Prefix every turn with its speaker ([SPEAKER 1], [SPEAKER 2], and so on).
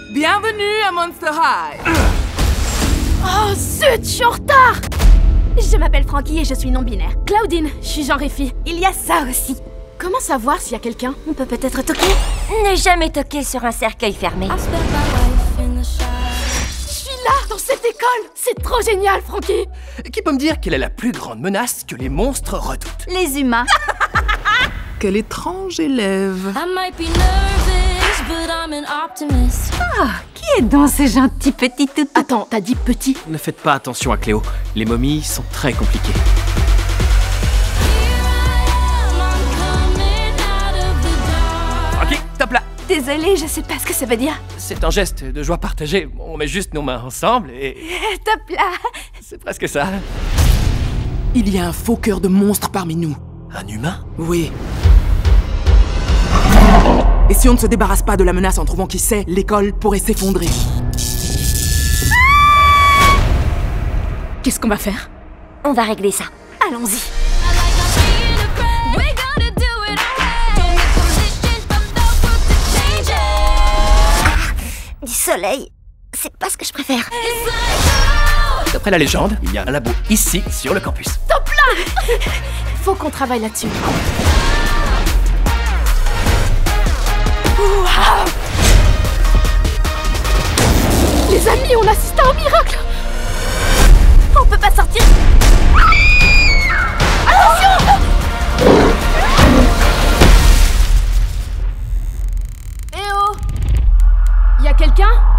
[SPEAKER 1] Bienvenue à Monster High.
[SPEAKER 2] Oh zut, je suis en retard. Je m'appelle Frankie et je suis non-binaire. Claudine, je suis genre et fille.
[SPEAKER 3] Il y a ça aussi.
[SPEAKER 2] Comment savoir s'il y a quelqu'un?
[SPEAKER 3] On peut peut-être toquer. Ne jamais toquer sur un cercueil fermé.
[SPEAKER 2] Je suis là, dans cette école. C'est trop génial, Frankie.
[SPEAKER 4] Qui peut me dire quelle est la plus grande menace que les monstres redoutent?
[SPEAKER 3] Les humains.
[SPEAKER 1] Quel étrange élève.
[SPEAKER 3] Qui est donc ce gentil petit toutou?
[SPEAKER 2] Attends, t'as dit petit?
[SPEAKER 4] Ne faites pas attention à Cléo. Les momies sont très compliquées. Ok, top là.
[SPEAKER 3] Désolée, je sais pas ce que ça veut dire.
[SPEAKER 4] C'est un geste de joie partagée. On met juste nos mains ensemble et...
[SPEAKER 3] Top là.
[SPEAKER 4] c'est presque ça.
[SPEAKER 1] Il y a un faux cœur de monstre parmi nous.
[SPEAKER 4] Un humain?
[SPEAKER 1] Oui. Et si on ne se débarrasse pas de la menace en trouvant qui c'est, l'école pourrait s'effondrer. Qu'est-ce qu'on va faire?
[SPEAKER 3] On va régler ça. Allons-y. Du soleil, c'est pas ce que je préfère.
[SPEAKER 4] D'après la légende, il y a un labo ici, sur le campus.
[SPEAKER 2] Top là. Faut qu'on travaille là-dessus. Wow. Les amis, on assiste à un miracle.
[SPEAKER 3] On peut pas sortir.
[SPEAKER 2] Attention. Eh oh. Y a quelqu'un?